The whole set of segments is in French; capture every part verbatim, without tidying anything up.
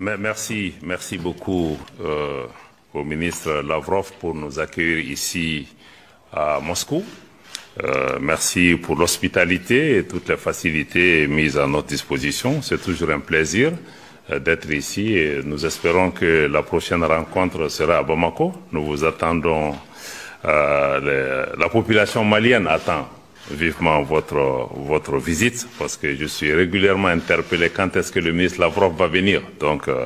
Merci, merci beaucoup euh, au ministre Lavrov pour nous accueillir ici à Moscou. Euh, merci pour l'hospitalité et toutes les facilités mises à notre disposition. C'est toujours un plaisir euh, d'être ici et nous espérons que la prochaine rencontre sera à Bamako. Nous vous attendons, euh, les, la population malienne attend vivement votre, votre visite parce que je suis régulièrement interpellé quand est-ce que le ministre Lavrov va venir. Donc, euh,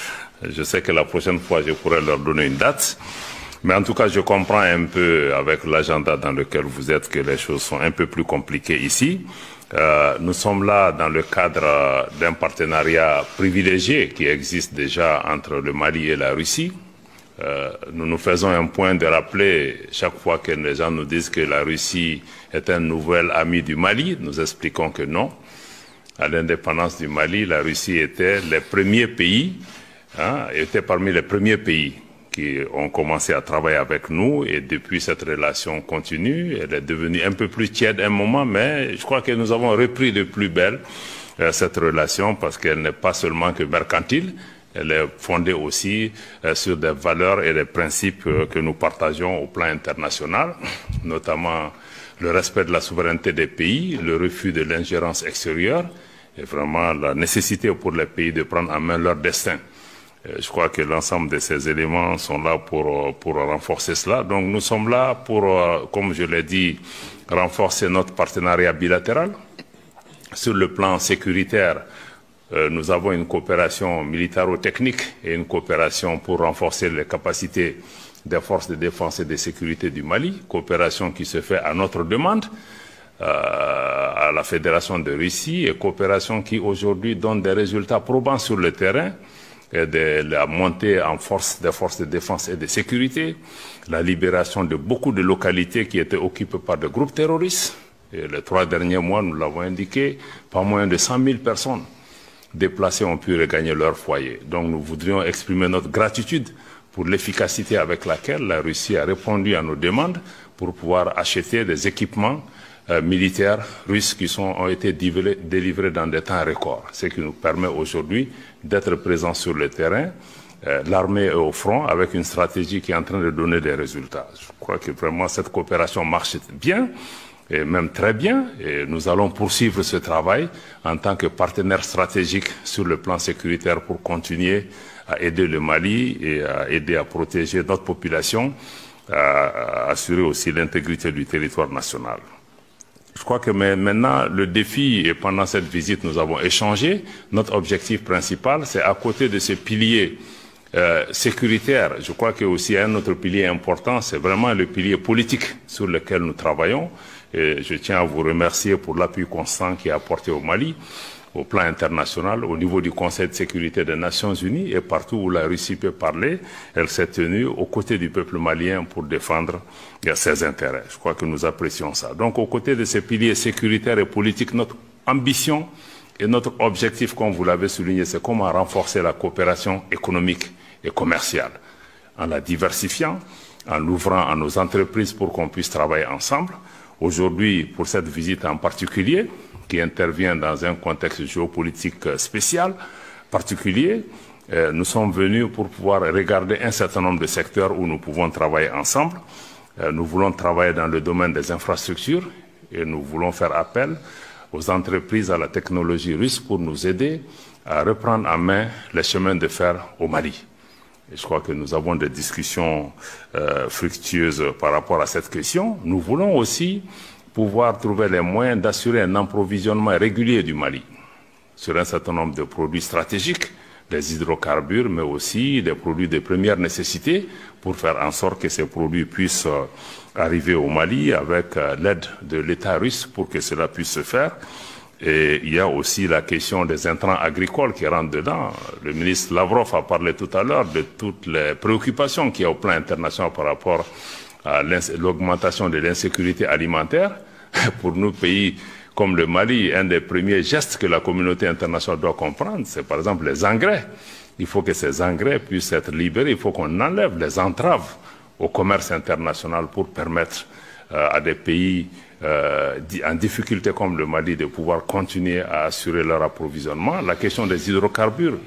je sais que la prochaine fois, je pourrai leur donner une date. Mais en tout cas, je comprends un peu avec l'agenda dans lequel vous êtes que les choses sont un peu plus compliquées ici. Euh, nous sommes là dans le cadre d'un partenariat privilégié qui existe déjà entre le Mali et la Russie. Euh, nous nous faisons un point de rappeler chaque fois que les gens nous disent que la Russie est un nouvel ami du Mali. Nous expliquons que non. À l'indépendance du Mali, la Russie était les premiers pays, hein, était parmi les premiers pays qui ont commencé à travailler avec nous et depuis cette relation continue, elle est devenue un peu plus tiède un moment, mais je crois que nous avons repris de plus belle euh, cette relation parce qu'elle n'est pas seulement que mercantile. Elle est fondée aussi euh, sur des valeurs et des principes euh, que nous partageons au plan international, notamment le respect de la souveraineté des pays, le refus de l'ingérence extérieure et vraiment la nécessité pour les pays de prendre en main leur destin. Euh, je crois que l'ensemble de ces éléments sont là pour, pour renforcer cela. Donc nous sommes là pour, euh, comme je l'ai dit, renforcer notre partenariat bilatéral. Sur le plan sécuritaire, Euh, nous avons une coopération militaro-technique et une coopération pour renforcer les capacités des forces de défense et de sécurité du Mali, coopération qui se fait à notre demande euh, à la Fédération de Russie et coopération qui aujourd'hui donne des résultats probants sur le terrain et de la montée en force des forces de défense et de sécurité, la libération de beaucoup de localités qui étaient occupées par des groupes terroristes. Et les trois derniers mois, nous l'avons indiqué, pas moins de cent mille personnes déplacés ont pu regagner leur foyer. Donc nous voudrions exprimer notre gratitude pour l'efficacité avec laquelle la Russie a répondu à nos demandes pour pouvoir acheter des équipements euh, militaires russes qui sont, ont été délivrés, délivrés dans des temps records, ce qui nous permet aujourd'hui d'être présents sur le terrain. Euh, L'armée est au front avec une stratégie qui est en train de donner des résultats. Je crois que vraiment cette coopération marche bien. Et même très bien, et nous allons poursuivre ce travail en tant que partenaire stratégique sur le plan sécuritaire pour continuer à aider le Mali et à aider à protéger notre population, à assurer aussi l'intégrité du territoire national. Je crois que maintenant, le défi, et pendant cette visite, nous avons échangé, notre objectif principal, c'est à côté de ces piliers euh, sécuritaires, je crois que aussi un autre pilier important, c'est vraiment le pilier politique sur lequel nous travaillons. Et je tiens à vous remercier pour l'appui constant qui est apporté au Mali, au plan international, au niveau du Conseil de sécurité des Nations Unies et partout où la Russie peut parler, elle s'est tenue aux côtés du peuple malien pour défendre ses intérêts. Je crois que nous apprécions ça. Donc, aux côtés de ces piliers sécuritaires et politiques, notre ambition et notre objectif, comme vous l'avez souligné, c'est comment renforcer la coopération économique et commerciale, en la diversifiant, en l'ouvrant à nos entreprises pour qu'on puisse travailler ensemble. Aujourd'hui, pour cette visite en particulier, qui intervient dans un contexte géopolitique spécial, particulier, euh, nous sommes venus pour pouvoir regarder un certain nombre de secteurs où nous pouvons travailler ensemble. Euh, nous voulons travailler dans le domaine des infrastructures et nous voulons faire appel aux entreprises, à la technologie russe pour nous aider à reprendre en main les chemins de fer au Mali. Et je crois que nous avons des discussions euh, fructueuses par rapport à cette question. Nous voulons aussi pouvoir trouver les moyens d'assurer un approvisionnement régulier du Mali sur un certain nombre de produits stratégiques, des hydrocarbures, mais aussi des produits de première nécessité pour faire en sorte que ces produits puissent euh, arriver au Mali avec euh, l'aide de l'État russe pour que cela puisse se faire. Et il y a aussi la question des intrants agricoles qui rentrent dedans. Le ministre Lavrov a parlé tout à l'heure de toutes les préoccupations qu'il y a au plan international par rapport à l'augmentation de l'insécurité alimentaire. Pour nous, pays comme le Mali, un des premiers gestes que la communauté internationale doit comprendre, c'est par exemple les engrais. Il faut que ces engrais puissent être libérés, il faut qu'on enlève les entraves au commerce international pour permettre euh, à des pays Euh, en difficulté comme le Mali de pouvoir continuer à assurer leur approvisionnement. La question des hydrocarbures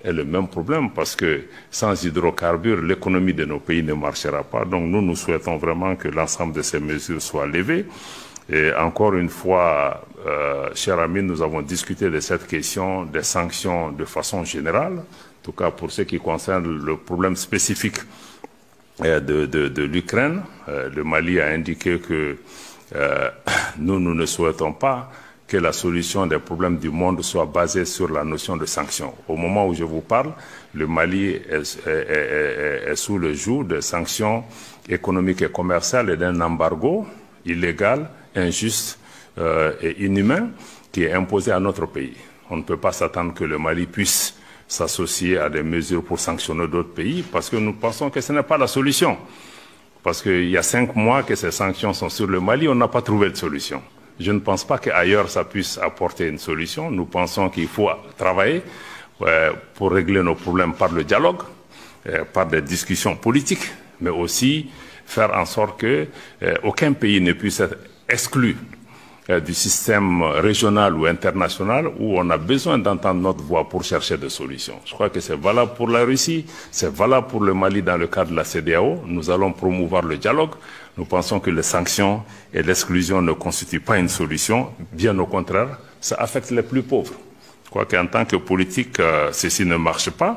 ait le même problème parce que sans hydrocarbures, l'économie de nos pays ne marchera pas. Donc nous, nous souhaitons vraiment que l'ensemble de ces mesures soient levées. Et encore une fois, euh, chers amis, nous avons discuté de cette question des sanctions de façon générale, en tout cas pour ce qui concerne le problème spécifique euh, de, de, de l'Ukraine. Euh, le Mali a indiqué que euh, nous, nous ne souhaitons pas que la solution des problèmes du monde soit basée sur la notion de sanctions. Au moment où je vous parle, le Mali est, est, est, est sous le joug de sanctions économiques et commerciales et d'un embargo illégal, injuste euh, et inhumain qui est imposé à notre pays. On ne peut pas s'attendre que le Mali puisse s'associer à des mesures pour sanctionner d'autres pays parce que nous pensons que ce n'est pas la solution. Parce qu'il y a cinq mois que ces sanctions sont sur le Mali, on n'a pas trouvé de solution. Je ne pense pas qu'ailleurs ça puisse apporter une solution. Nous pensons qu'il faut travailler euh, pour régler nos problèmes par le dialogue, euh, par des discussions politiques, mais aussi faire en sorte que euh, aucun pays ne puisse être exclu euh, du système régional ou international où on a besoin d'entendre notre voix pour chercher des solutions. Je crois que c'est valable pour la Russie, c'est valable pour le Mali dans le cadre de la C E D E A O. Nous allons promouvoir le dialogue. Nous pensons que les sanctions et l'exclusion ne constituent pas une solution. Bien au contraire, ça affecte les plus pauvres. Je crois qu'en tant que politique, euh, ceci ne marche pas.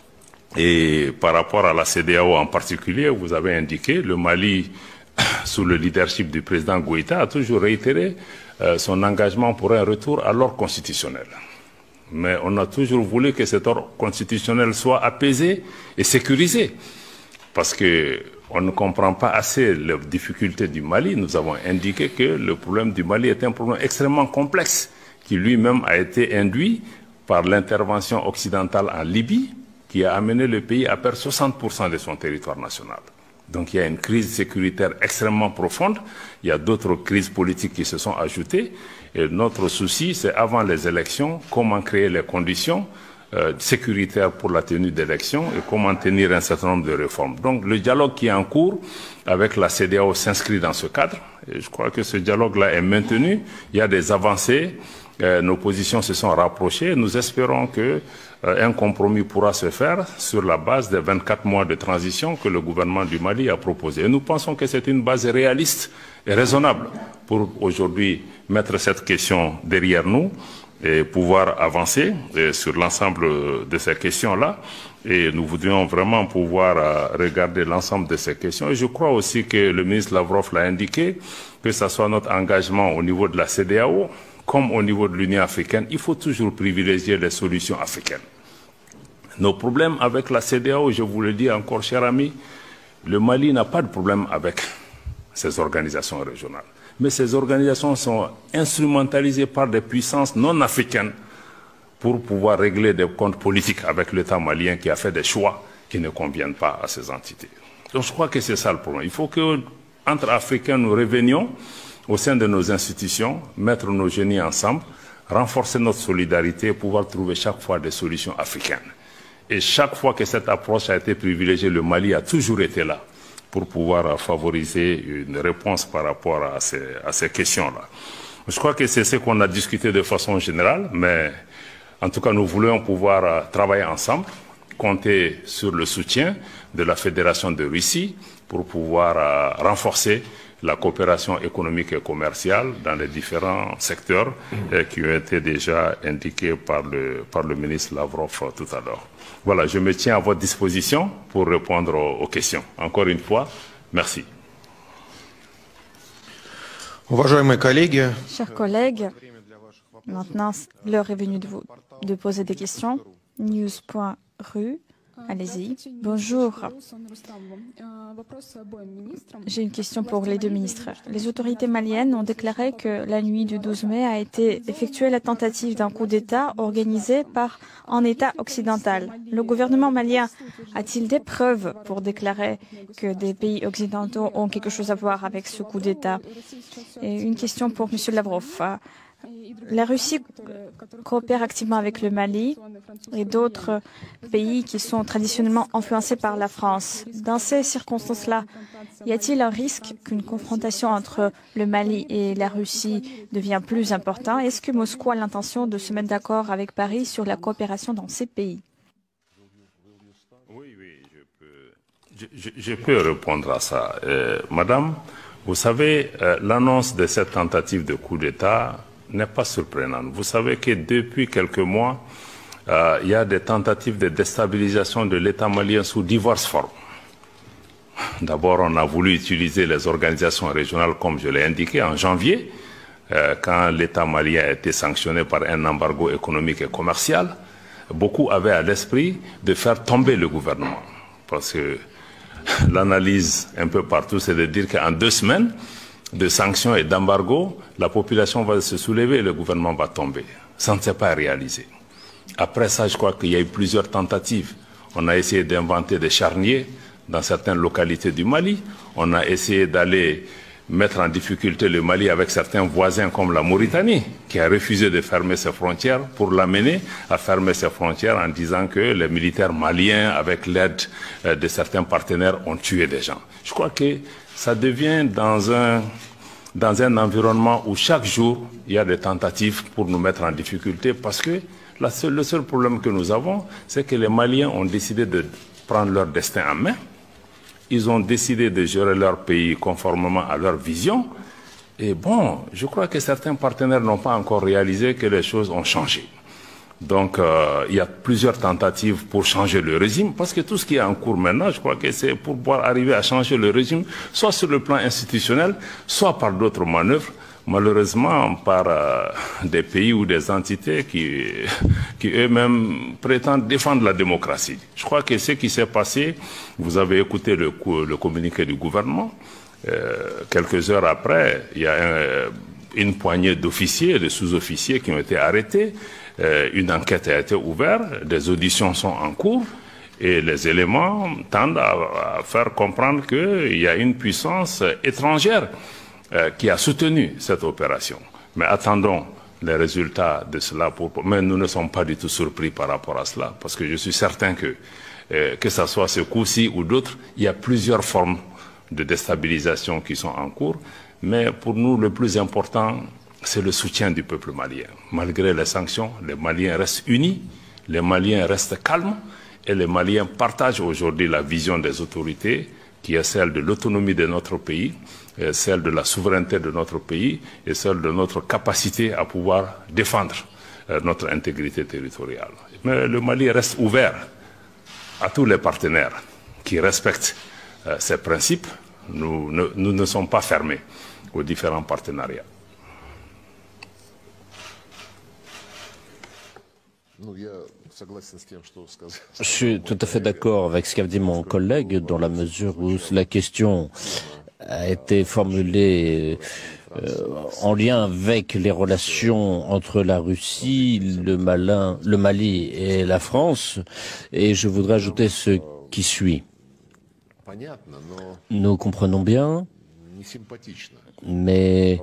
Et par rapport à la C E D E A O en particulier, vous avez indiqué, le Mali, sous le leadership du président Goïta, a toujours réitéré euh, son engagement pour un retour à l'ordre constitutionnel. Mais on a toujours voulu que cet ordre constitutionnel soit apaisé et sécurisé. Parce que on ne comprend pas assez les difficultés du Mali. Nous avons indiqué que le problème du Mali est un problème extrêmement complexe, qui lui-même a été induit par l'intervention occidentale en Libye, qui a amené le pays à perdre soixante pour cent de son territoire national. Donc il y a une crise sécuritaire extrêmement profonde, il y a d'autres crises politiques qui se sont ajoutées, et notre souci, c'est avant les élections, comment créer les conditions Euh, sécuritaire pour la tenue d'élections et comment tenir un certain nombre de réformes. Donc le dialogue qui est en cours avec la C E D E A O s'inscrit dans ce cadre et je crois que ce dialogue-là est maintenu. Il y a des avancées, euh, nos positions se sont rapprochées. Nous espérons que euh, un compromis pourra se faire sur la base des vingt-quatre mois de transition que le gouvernement du Mali a proposé. Et nous pensons que c'est une base réaliste et raisonnable pour aujourd'hui mettre cette question derrière nous et pouvoir avancer et sur l'ensemble de ces questions-là. Et nous voudrions vraiment pouvoir euh, regarder l'ensemble de ces questions. Et je crois aussi que le ministre Lavrov l'a indiqué, que ce soit notre engagement au niveau de la C E D E A O, comme au niveau de l'Union africaine, il faut toujours privilégier les solutions africaines. Nos problèmes avec la C E D E A O, je vous le dis encore, chers amis, le Mali n'a pas de problème avec ces organisations régionales. Mais ces organisations sont instrumentalisées par des puissances non africaines pour pouvoir régler des comptes politiques avec l'État malien qui a fait des choix qui ne conviennent pas à ces entités. Donc je crois que c'est ça le problème. Il faut qu'entre Africains, nous revenions au sein de nos institutions, mettre nos génies ensemble, renforcer notre solidarité, pouvoir trouver chaque fois des solutions africaines. Et chaque fois que cette approche a été privilégiée, le Mali a toujours été là pour pouvoir favoriser une réponse par rapport à ces, à ces questions-là. Je crois que c'est ce qu'on a discuté de façon générale, mais en tout cas, nous voulons pouvoir travailler ensemble, compter sur le soutien de la Fédération de Russie pour pouvoir renforcer la coopération économique et commerciale dans les différents secteurs eh, qui ont été déjà indiqués par le, par le ministre Lavrov tout à l'heure. Voilà, je me tiens à votre disposition pour répondre aux, aux questions. Encore une fois, merci. Chers collègues, maintenant l'heure est venue de, vous, de poser des questions. news point ru. Allez-y. Bonjour. J'ai une question pour les deux ministres. Les autorités maliennes ont déclaré que la nuit du douze mai a été effectuée la tentative d'un coup d'État organisé par un État occidental. Le gouvernement malien a-t-il des preuves pour déclarer que des pays occidentaux ont quelque chose à voir avec ce coup d'État? Et une question pour M. Lavrov. La Russie coopère activement avec le Mali et d'autres pays qui sont traditionnellement influencés par la France. Dans ces circonstances-là, y a-t-il un risque qu'une confrontation entre le Mali et la Russie devienne plus importante? Est-ce que Moscou a l'intention de se mettre d'accord avec Paris sur la coopération dans ces pays? Oui, oui, je peux, je, je, je peux répondre à ça. Euh, Madame, vous savez, euh, l'annonce de cette tentative de coup d'État n'est pas surprenante. Vous savez que depuis quelques mois, euh, il y a des tentatives de déstabilisation de l'État malien sous diverses formes. D'abord, on a voulu utiliser les organisations régionales, comme je l'ai indiqué, en janvier, euh, quand l'État malien a été sanctionné par un embargo économique et commercial. Beaucoup avaient à l'esprit de faire tomber le gouvernement. Parce que l'analyse un peu partout, c'est de dire qu'en deux semaines de sanctions et d'embargo, la population va se soulever et le gouvernement va tomber. Ça ne s'est pas réalisé. Après ça, je crois qu'il y a eu plusieurs tentatives. On a essayé d'inventer des charniers dans certaines localités du Mali. On a essayé d'aller mettre en difficulté le Mali avec certains voisins comme la Mauritanie, qui a refusé de fermer ses frontières pour l'amener à fermer ses frontières en disant que les militaires maliens, avec l'aide de certains partenaires, ont tué des gens. Je crois que ça devient dans un, dans un environnement où chaque jour, il y a des tentatives pour nous mettre en difficulté parce que la seule, le seul problème que nous avons, c'est que les Maliens ont décidé de prendre leur destin en main. Ils ont décidé de gérer leur pays conformément à leur vision. Et bon, je crois que certains partenaires n'ont pas encore réalisé que les choses ont changé. Donc, euh, il y a plusieurs tentatives pour changer le régime, parce que tout ce qui est en cours maintenant, je crois que c'est pour pouvoir arriver à changer le régime, soit sur le plan institutionnel, soit par d'autres manœuvres, malheureusement par euh, des pays ou des entités qui, qui eux-mêmes prétendent défendre la démocratie. Je crois que ce qui s'est passé, vous avez écouté le, le communiqué du gouvernement, euh, quelques heures après, il y a un, une poignée d'officiers et de sous-officiers qui ont été arrêtés, euh, une enquête a été ouverte, des auditions sont en cours, et les éléments tendent à, à faire comprendre qu'il y a une puissance étrangère Euh, qui a soutenu cette opération. Mais attendons les résultats de cela. Pour... Mais nous ne sommes pas du tout surpris par rapport à cela, parce que je suis certain que, euh, que ce soit ce coup-ci ou d'autres, il y a plusieurs formes de déstabilisation qui sont en cours. Mais pour nous, le plus important, c'est le soutien du peuple malien. Malgré les sanctions, les Maliens restent unis, les Maliens restent calmes, et les Maliens partagent aujourd'hui la vision des autorités, qui est celle de l'autonomie de notre pays, celle de la souveraineté de notre pays et celle de notre capacité à pouvoir défendre euh, notre intégrité territoriale. Mais le Mali reste ouvert à tous les partenaires qui respectent euh, ces principes. Nous ne, nous ne sommes pas fermés aux différents partenariats. Je suis tout à fait d'accord avec ce qu'a dit mon collègue dans la mesure où la question a été formulée euh, en lien avec les relations entre la Russie, le, Malin, le Mali et la France. Et je voudrais ajouter ce qui suit. Nous comprenons bien, mais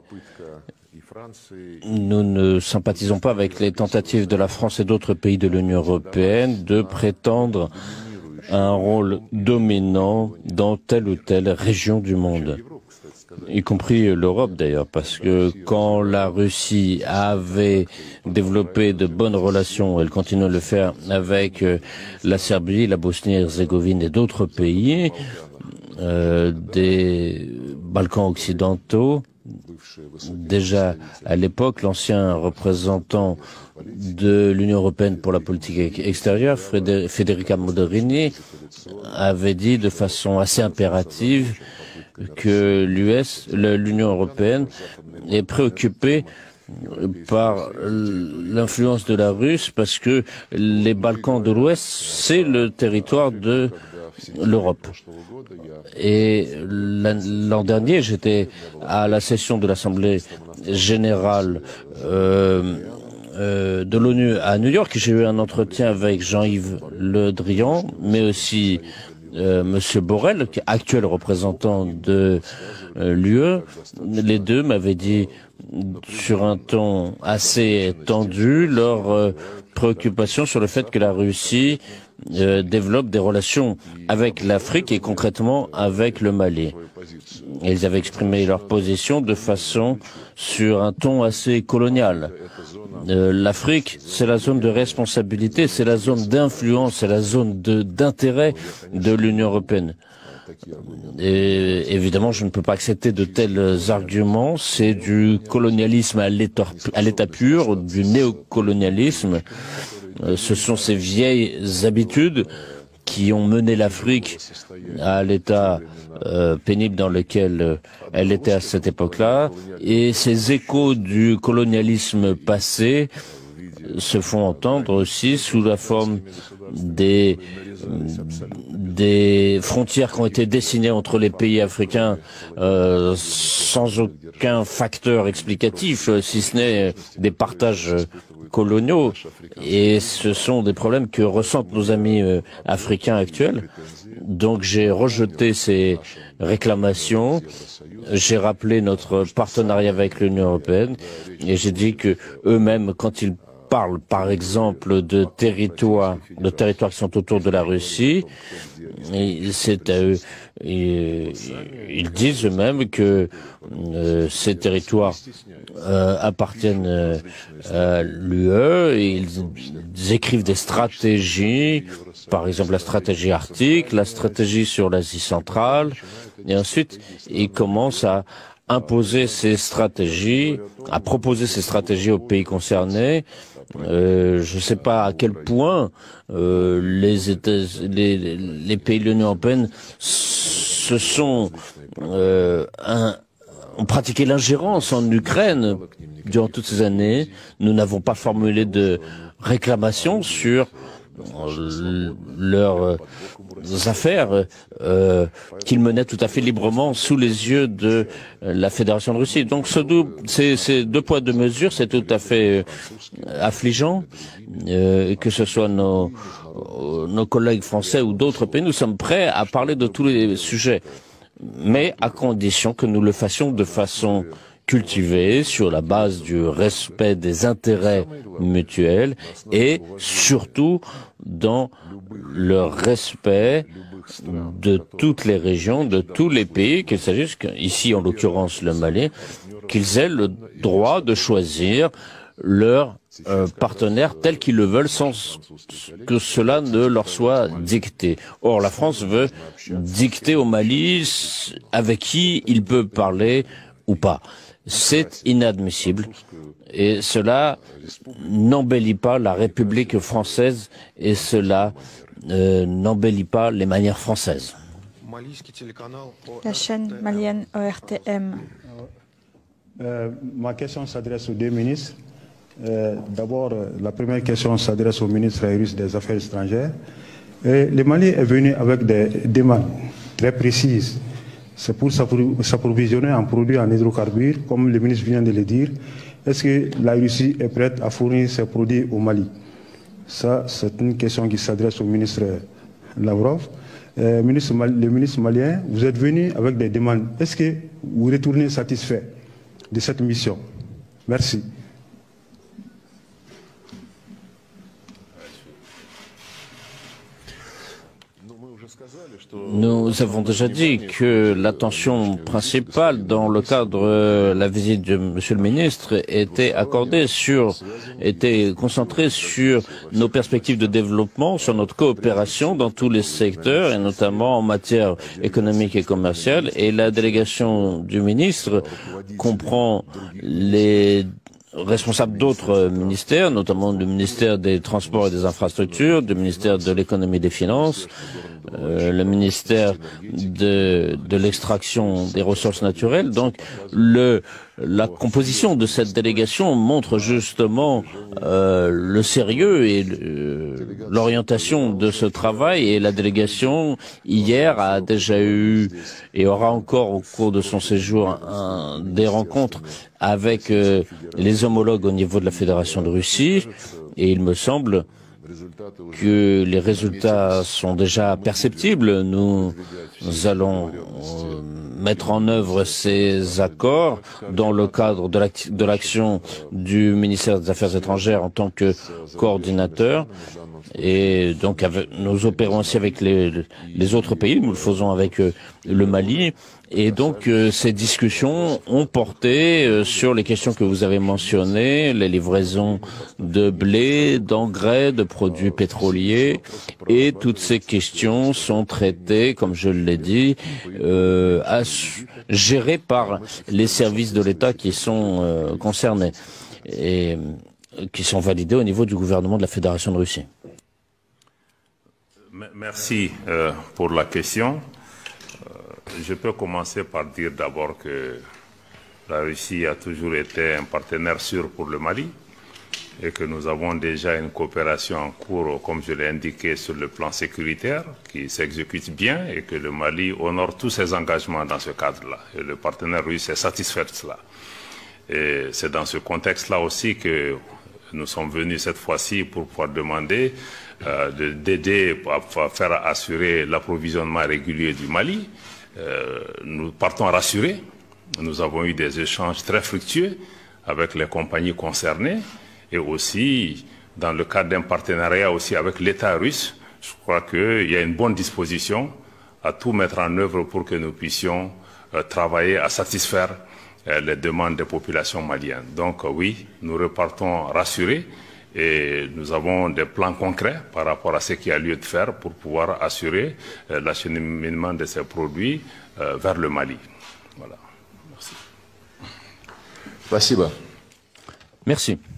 nous ne sympathisons pas avec les tentatives de la France et d'autres pays de l'Union européenne de prétendre un rôle dominant dans telle ou telle région du monde, y compris l'Europe d'ailleurs, parce que quand la Russie avait développé de bonnes relations, elle continue à le faire avec la Serbie, la Bosnie-Herzégovine et d'autres pays euh, des Balkans occidentaux. Déjà à l'époque, l'ancien représentant de l'Union européenne pour la politique extérieure, Federica Mogherini, avait dit de façon assez impérative que l'U S, l'Union européenne, est préoccupée par l'influence de la Russie parce que les Balkans de l'Ouest, c'est le territoire de l'Europe. Et l'an dernier, j'étais à la session de l'Assemblée générale euh, euh, de l'ONU à New York. J'ai eu un entretien avec Jean-Yves Le Drian, mais aussi euh, Monsieur Borrell, qui est actuel représentant de euh, l'U E. Les deux m'avaient dit sur un ton assez tendu leur euh, préoccupation sur le fait que la Russie Euh, développe des relations avec l'Afrique et concrètement avec le Mali. Et ils avaient exprimé leur position de façon sur un ton assez colonial. Euh, L'Afrique, c'est la zone de responsabilité, c'est la zone d'influence, c'est la zone d'intérêt de, de l'Union européenne. Et évidemment, je ne peux pas accepter de tels arguments. C'est du colonialisme à l'état pur, du néocolonialisme. Euh, ce sont ces vieilles habitudes qui ont mené l'Afrique à l'état euh, pénible dans lequel euh, elle était à cette époque-là. Et ces échos du colonialisme passé se font entendre aussi sous la forme des, des frontières qui ont été dessinées entre les pays africains euh, sans aucun facteur explicatif, si ce n'est des partages coloniaux. Et ce sont des problèmes que ressentent nos amis euh, africains actuels. Donc j'ai rejeté ces réclamations, j'ai rappelé notre partenariat avec l'Union européenne et j'ai dit que eux-mêmes, quand ils parlent par exemple de territoires, de territoires qui sont autour de la Russie, c'est à eux, et, ils disent eux-mêmes que euh, ces territoires euh, appartiennent euh, à l'U E, et ils, ils écrivent des stratégies, par exemple la stratégie arctique, la stratégie sur l'Asie centrale, et ensuite ils commencent à imposer ces stratégies, à proposer ces stratégies aux pays concernés. Euh, je ne sais pas à quel point euh, les, États, les, les pays de l'Union européenne se sont euh, un, ont pratiqué l'ingérence en Ukraine durant toutes ces années. Nous n'avons pas formulé de réclamations sur leurs affaires euh, qu'ils menaient tout à fait librement sous les yeux de la Fédération de Russie. Donc ce dou ces, ces deux poids deux mesures, c'est tout à fait euh, affligeant, euh, que ce soit nos, nos collègues français ou d'autres pays. Nous sommes prêts à parler de tous les sujets, mais à condition que nous le fassions de façon cultivée, sur la base du respect des intérêts mutuels et surtout dans le respect de toutes les régions, de tous les pays, qu'il s'agisse, ici en l'occurrence le Mali, qu'ils aient le droit de choisir leur euh, partenaire tel qu'ils le veulent sans que cela ne leur soit dicté. Or, la France veut dicter au Mali avec qui il peut parler ou pas. C'est inadmissible et cela n'embellit pas la République française et cela euh, n'embellit pas les manières françaises. La chaîne malienne O R T M. Euh, ma question s'adresse aux deux ministres. Euh, D'abord, la première question s'adresse au ministre russe des Affaires étrangères. Et le Mali est venu avec des demandes très précises. C'est pour s'approvisionner en produits en hydrocarbures, comme le ministre vient de le dire. Est-ce que la Russie est prête à fournir ces produits au Mali? Ça, c'est une question qui s'adresse au ministre Lavrov. Euh, ministre, le ministre malien, vous êtes venu avec des demandes. Est-ce que vous retournez satisfait de cette mission? Merci. Nous avons déjà dit que l'attention principale dans le cadre de la visite de Monsieur le ministre était accordée sur, était concentrée sur nos perspectives de développement, sur notre coopération dans tous les secteurs et notamment en matière économique et commerciale. Et la délégation du ministre comprend les responsables d'autres ministères, notamment du ministère des Transports et des Infrastructures, du ministère de l'Économie et des Finances, euh, le ministère de, de l'extraction des ressources naturelles. Donc, le, la composition de cette délégation montre justement euh, le sérieux et l'orientation de ce travail. Et la délégation, hier, a déjà eu et aura encore au cours de son séjour un, des rencontres avec euh, les homologues au niveau de la Fédération de Russie. Et il me semble que les résultats sont déjà perceptibles. Nous, nous allons euh, mettre en œuvre ces accords dans le cadre de l'action du ministère des Affaires étrangères en tant que coordinateur. Et donc, avec, nous opérons aussi avec les, les autres pays, nous le faisons avec euh, le Mali. Et donc, euh, ces discussions ont porté euh, sur les questions que vous avez mentionnées, les livraisons de blé, d'engrais, de produits pétroliers. Et toutes ces questions sont traitées, comme je l'ai dit, euh, à, gérées par les services de l'État qui sont euh, concernés et qui sont validés au niveau du gouvernement de la Fédération de Russie. Merci euh, pour la question. Euh, je peux commencer par dire d'abord que la Russie a toujours été un partenaire sûr pour le Mali et que nous avons déjà une coopération en cours, comme je l'ai indiqué, sur le plan sécuritaire, qui s'exécute bien et que le Mali honore tous ses engagements dans ce cadre-là. Et le partenaire russe est satisfait de cela. Et c'est dans ce contexte-là aussi que nous sommes venus cette fois-ci pour pouvoir demander euh, d'aider à faire assurer l'approvisionnement régulier du Mali. Euh, nous partons rassurés. Nous avons eu des échanges très fructueux avec les compagnies concernées et aussi dans le cadre d'un partenariat aussi avec l'État russe. Je crois qu'il y a une bonne disposition à tout mettre en œuvre pour que nous puissions euh, travailler à satisfaire euh, les demandes des populations maliennes. Donc euh, oui, nous repartons rassurés et nous avons des plans concrets par rapport à ce qu'il y a lieu de faire pour pouvoir assurer euh, l'acheminement de ces produits euh, vers le Mali. Voilà. Merci. Спасибо. Merci.